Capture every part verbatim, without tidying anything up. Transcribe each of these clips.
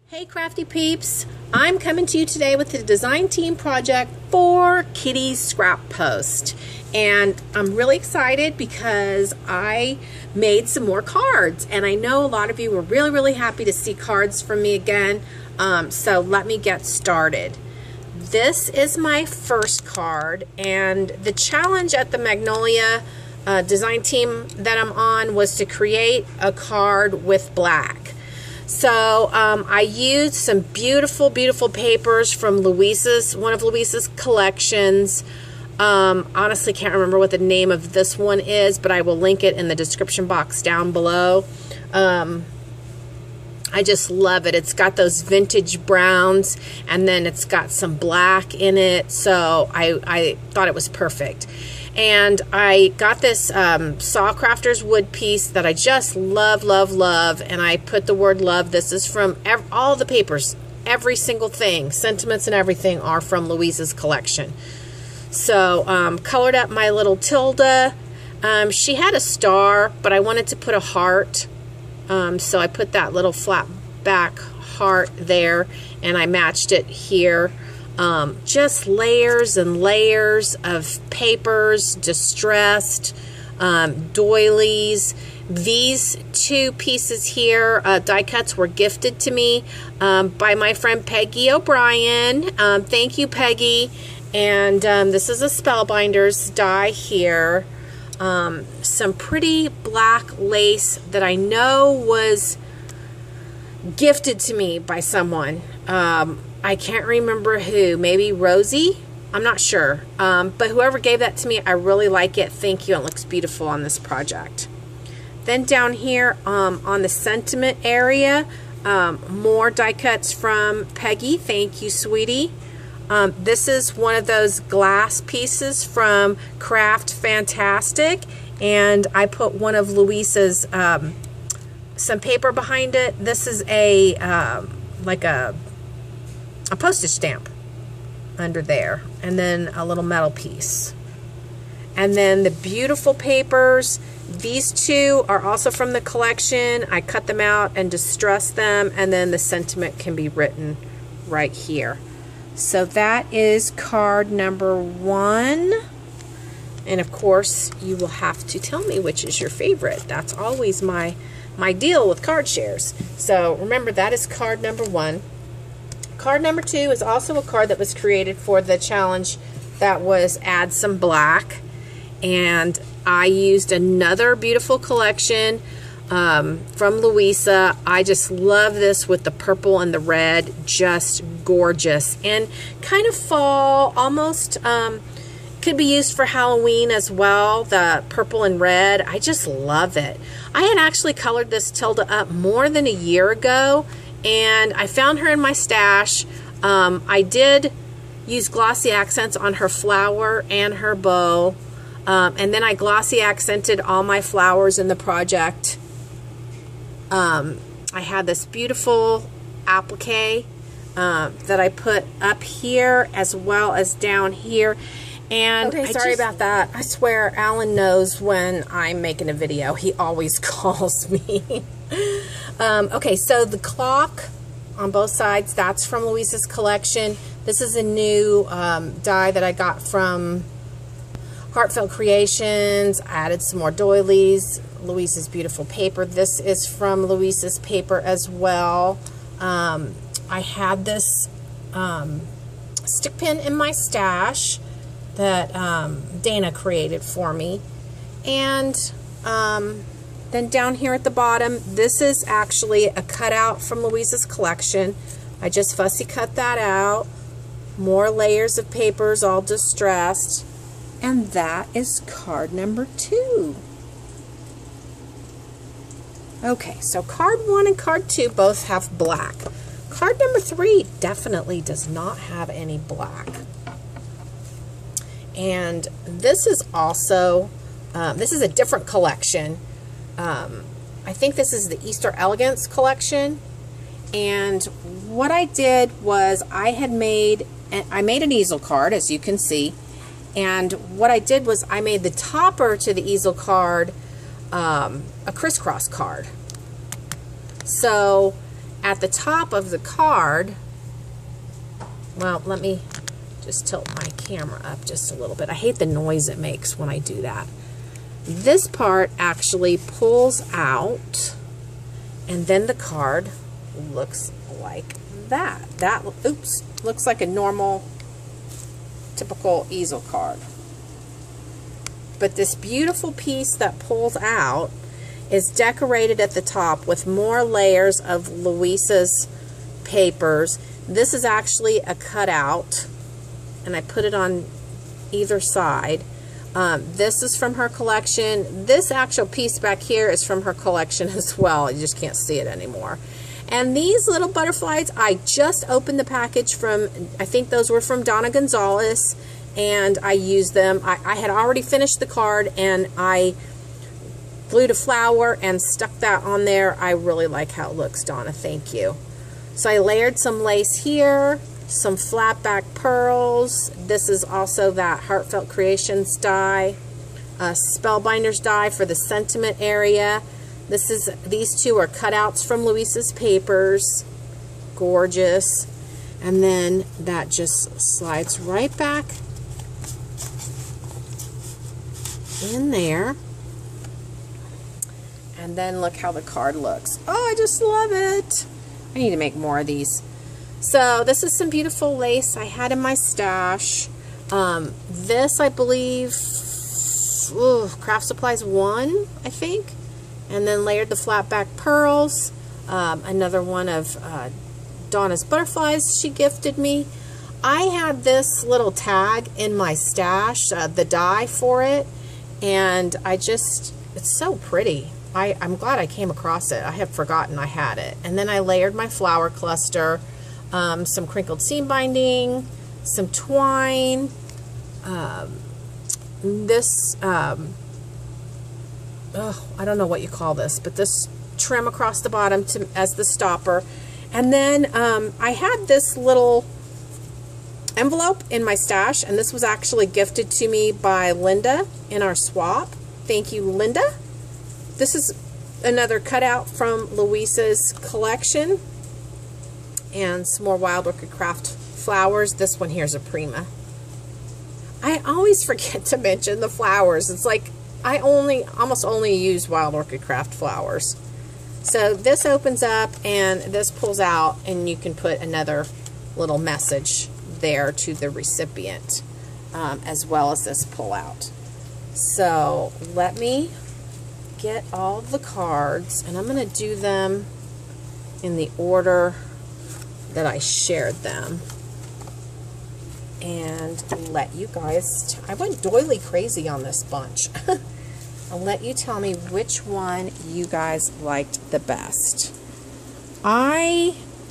Hey crafty peeps, I'm coming to you today with the design team project for Kitty's Scrap Post, and I'm really excited because I made some more cards, and I know a lot of you were really really happy to see cards from me again. Um, so let me get started. This is my first card, and the challenge at the Magnolia uh, design team that I'm on was to create a card with black. So um, I used some beautiful, beautiful papers from Louisa's, one of Louisa's collections. Um, honestly, can't remember what the name of this one is, but I will link it in the description box down below. Um, I just love it. It's got those vintage browns, and then it's got some black in it, so I, I thought it was perfect. And I got this um, Saw Crafters wood piece that I just love, love, love, and I put the word love. This is from ev all the papers, every single thing, sentiments and everything are from Louisa's collection. So um, colored up my little Tilda. Um, she had a star, but I wanted to put a heart, um, so I put that little flat back heart there, and I matched it here. Um, just layers and layers of papers, distressed, um, doilies. These two pieces here, uh, die cuts, were gifted to me um, by my friend Peggy O'Brien. Um, thank you, Peggy. And um, this is a Spellbinders die here. Um, some pretty black lace that I know was gifted to me by someone. Um, I can't remember who, maybe Rosie? I'm not sure. Um, but whoever gave that to me, I really like it. Thank you. It looks beautiful on this project. Then down here um, on the sentiment area, um, more die cuts from Peggy. Thank you, sweetie. Um, this is one of those glass pieces from Craft Fantastic, and I put one of Louisa's, um, some paper behind it. This is a, um, like a, a postage stamp under there, and then a little metal piece. And then the beautiful papers, these two are also from the collection. I cut them out and distressed them, and then the sentiment can be written right here. So that is card number one. And of course, you will have to tell me which is your favorite. That's always my, my deal with card shares. So remember, that is card number one. Card number two is also a card that was created for the challenge that was add some black. And I used another beautiful collection um, from Louisa. I just love this with the purple and the red. Just gorgeous. And kind of fall, almost um, could be used for Halloween as well. The purple and red. I just love it. I had actually colored this Tilda up more than a year ago, and I found her in my stash. Um, I did use glossy accents on her flower and her bow. Um, and then I glossy accented all my flowers in the project. Um, I had this beautiful applique uh, that I put up here as well as down here. And okay, sorry just, about that. I swear Alan knows when I'm making a video. He always calls me. Um, okay, so the clock on both sides, that's from Louisa's collection. This is a new um, die that I got from Heartfelt Creations. I added some more doilies. Louisa's beautiful paper. This is from Louisa's paper as well. Um, I had this um, stick pin in my stash that um, Dana created for me. And um, then down here at the bottom, this is actually a cutout from Louisa's collection. I just fussy cut that out. More layers of papers, all distressed. And that is card number two. Okay, so card one and card two both have black. Card number three definitely does not have any black. And this is also, um, this is a different collection. Um, I think this is the Easter Elegance collection. And what I did was I had made, I made an easel card, as you can see. And what I did was I made the topper to the easel card um, a crisscross card. So at the top of the card, well, let me just tilt my camera up just a little bit. I hate the noise it makes when I do that. This part actually pulls out, and then the card looks like that. That, oops, looks like a normal, typical easel card. But this beautiful piece that pulls out is decorated at the top with more layers of Louisa's papers. This is actually a cutout, and I put it on either side. Um, this is from her collection. This actual piece back here is from her collection as well. You just can't see it anymore. And these little butterflies, I just opened the package from, I think those were from Donna Gonzalez, and I used them. I, I had already finished the card, and I glued a flower and stuck that on there. I really like how it looks, Donna. Thank you. So I layered some lace here, some flat back pearls. This is also that Heartfelt Creations die, uh, Spellbinders die for the sentiment area. This is, these two are cutouts from Louisa's papers. Gorgeous. And then that just slides right back in there. And then look how the card looks. Oh, I just love it. I need to make more of these. So this is some beautiful lace I had in my stash. Um, this, I believe, ooh, Craft Supplies one, I think. And then layered the flat back pearls. Um, another one of uh, Donna's butterflies she gifted me. I had this little tag in my stash, uh, the die for it. And I just, it's so pretty. I, I'm glad I came across it. I had forgotten I had it. And then I layered my flower cluster, um, some crinkled seam binding, some twine, um, this, um, oh, I don't know what you call this, but this trim across the bottom to, as the stopper. And then um, I had this little envelope in my stash, and this was actually gifted to me by Linda in our swap. Thank you, Linda. This is another cutout from Louisa's collection, and some more Wild Orchid Craft flowers. This one here is a Prima. I always forget to mention the flowers. It's like I only, almost only use Wild Orchid Craft flowers. So this opens up and this pulls out, and you can put another little message there to the recipient, um, as well as this pull out. So let me get all the cards, and I'm going to do them in the order that I shared them, and let you guys t I went doily crazy on this bunch. I'll let you tell me which one you guys liked the best. I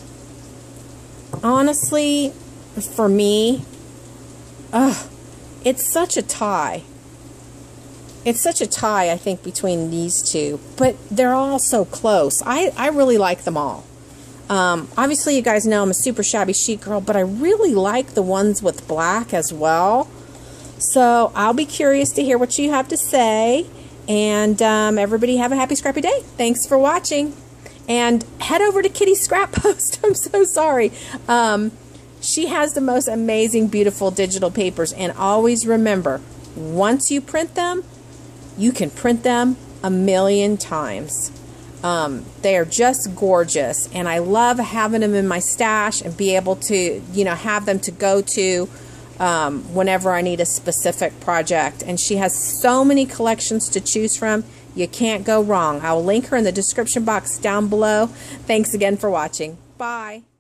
honestly, for me, ugh, it's such a tie. It's such a tie, I think, between these two, but they're all so close. I, I really like them all. Um, obviously, you guys know I'm a super shabby chic girl, but I really like the ones with black as well. So I'll be curious to hear what you have to say. And um, everybody have a happy scrappy day. Thanks for watching. And head over to Kitty's Scrap Post. I'm so sorry. Um, she has the most amazing, beautiful digital papers. And always remember, once you print them, you can print them a million times. Um, they are just gorgeous, and I love having them in my stash and be able to, you know, have them to go to um, whenever I need a specific project. And she has so many collections to choose from. You can't go wrong. I will link her in the description box down below. Thanks again for watching. Bye.